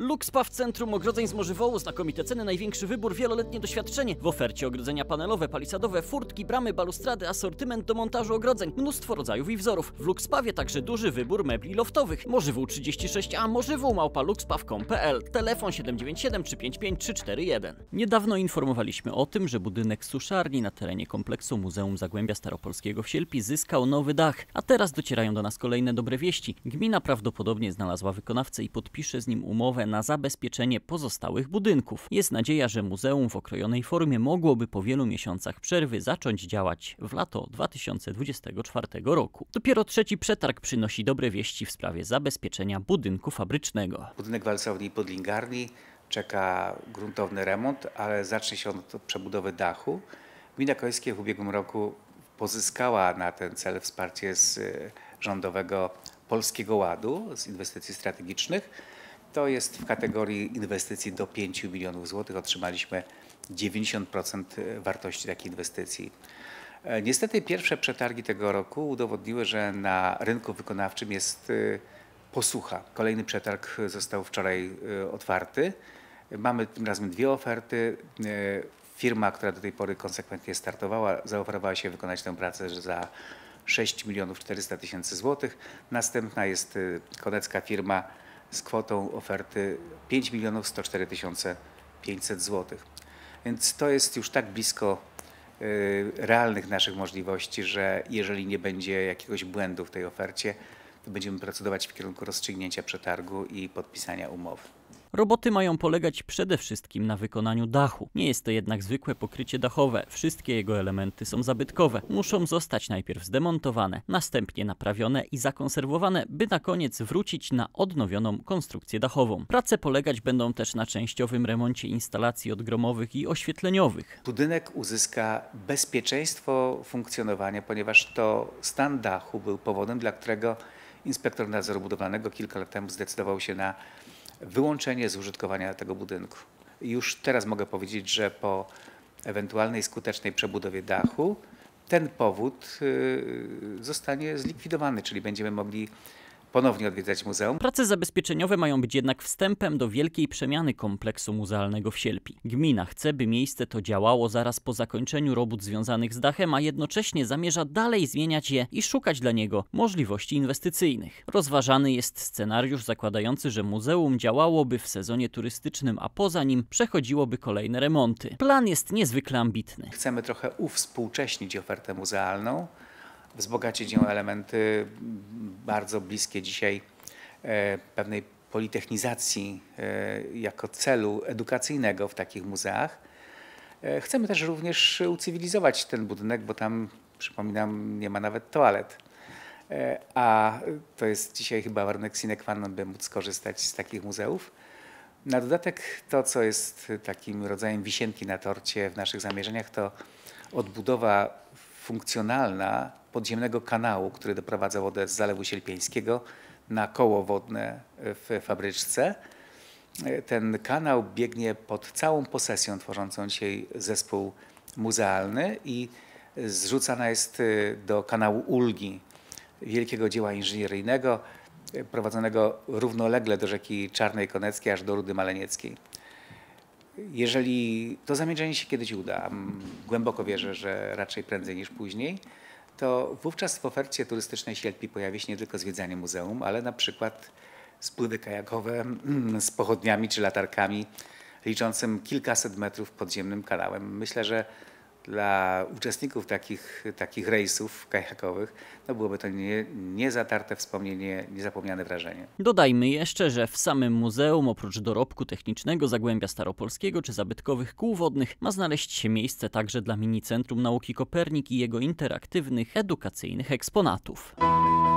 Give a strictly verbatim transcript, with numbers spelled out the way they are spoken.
Luxpa w centrum ogrodzeń z Morzywołu, znakomite ceny, największy wybór, wieloletnie doświadczenie. W ofercie ogrodzenia panelowe, palisadowe, furtki, bramy, balustrady, asortyment do montażu ogrodzeń, mnóstwo rodzajów i wzorów. W Luxpawie także duży wybór mebli loftowych. Morzywół trzydzieści sześć A, morzywół małpa luxpaw kropka com kropka p l, telefon siedem dziewięć siedem trzy pięć pięć trzy cztery jeden. Niedawno informowaliśmy o tym, że budynek suszarni na terenie kompleksu Muzeum Zagłębia Staropolskiego w Sielpi zyskał nowy dach, a teraz docierają do nas kolejne dobre wieści. Gmina prawdopodobnie znalazła wykonawcę i podpisze z nim umowę na zabezpieczenie pozostałych budynków. Jest nadzieja, że muzeum w okrojonej formie mogłoby po wielu miesiącach przerwy zacząć działać w lato dwa tysiące dwudziestego czwartego roku. Dopiero trzeci przetarg przynosi dobre wieści w sprawie zabezpieczenia budynku fabrycznego. Budynek walcowni i podlingarni czeka gruntowny remont, ale zacznie się od przebudowy dachu. Gmina Kojskie w ubiegłym roku pozyskała na ten cel wsparcie z rządowego Polskiego Ładu, z inwestycji strategicznych. To jest w kategorii inwestycji do pięciu milionów złotych. Otrzymaliśmy dziewięćdziesiąt procent wartości takiej inwestycji. Niestety pierwsze przetargi tego roku udowodniły, że na rynku wykonawczym jest posłucha. Kolejny przetarg został wczoraj otwarty. Mamy tym razem dwie oferty. Firma, która do tej pory konsekwentnie startowała, zaoferowała się wykonać tę pracę za sześć milionów czterysta tysięcy złotych. Następna jest konecka firma z kwotą oferty pięć milionów sto cztery tysiące pięćset złotych. Więc to jest już tak blisko realnych naszych możliwości, że jeżeli nie będzie jakiegoś błędu w tej ofercie, to będziemy procedować w kierunku rozstrzygnięcia przetargu i podpisania umowy. Roboty mają polegać przede wszystkim na wykonaniu dachu. Nie jest to jednak zwykłe pokrycie dachowe. Wszystkie jego elementy są zabytkowe. Muszą zostać najpierw zdemontowane, następnie naprawione i zakonserwowane, by na koniec wrócić na odnowioną konstrukcję dachową. Prace polegać będą też na częściowym remoncie instalacji odgromowych i oświetleniowych. Budynek uzyska bezpieczeństwo funkcjonowania, ponieważ to stan dachu był powodem, dla którego inspektor nadzoru budowlanego kilka lat temu zdecydował się na wyłączenie z użytkowania tego budynku. I już teraz mogę powiedzieć, że po ewentualnej skutecznej przebudowie dachu ten powód zostanie zlikwidowany, czyli będziemy mogli ponownie odwiedzać muzeum. Prace zabezpieczeniowe mają być jednak wstępem do wielkiej przemiany kompleksu muzealnego w Sielpi. Gmina chce, by miejsce to działało zaraz po zakończeniu robót związanych z dachem, a jednocześnie zamierza dalej zmieniać je i szukać dla niego możliwości inwestycyjnych. Rozważany jest scenariusz zakładający, że muzeum działałoby w sezonie turystycznym, a poza nim przechodziłoby kolejne remonty. Plan jest niezwykle ambitny. Chcemy trochę uwspółcześnić ofertę muzealną, wzbogacić ją elementy bardzo bliskie dzisiaj pewnej politechnizacji jako celu edukacyjnego w takich muzeach. Chcemy też również ucywilizować ten budynek, bo tam, przypominam, nie ma nawet toalet. A to jest dzisiaj chyba warunek sine qua non, by móc skorzystać z takich muzeów. Na dodatek to, co jest takim rodzajem wisienki na torcie w naszych zamierzeniach, to odbudowa funkcjonalna podziemnego kanału, który doprowadza wodę z Zalewu Sielpieńskiego na koło wodne w Fabryczce. Ten kanał biegnie pod całą posesją tworzącą dzisiaj zespół muzealny i zrzucana jest do kanału Ulgi, wielkiego dzieła inżynieryjnego prowadzonego równolegle do rzeki Czarnej Koneckiej aż do Rudy Malenieckiej. Jeżeli to zamierzenie się kiedyś uda, głęboko wierzę, że raczej prędzej niż później, to wówczas w ofercie turystycznej Sielpi pojawi się nie tylko zwiedzanie muzeum, ale na przykład spływy kajakowe z pochodniami czy latarkami liczącym kilkaset metrów podziemnym kanałem. Myślę, że dla uczestników takich, takich rejsów kajakowych no byłoby to nie, niezatarte wspomnienie, niezapomniane wrażenie. Dodajmy jeszcze, że w samym muzeum oprócz dorobku technicznego Zagłębia Staropolskiego czy zabytkowych kół wodnych ma znaleźć się miejsce także dla mini Centrum Nauki Kopernik i jego interaktywnych, edukacyjnych eksponatów.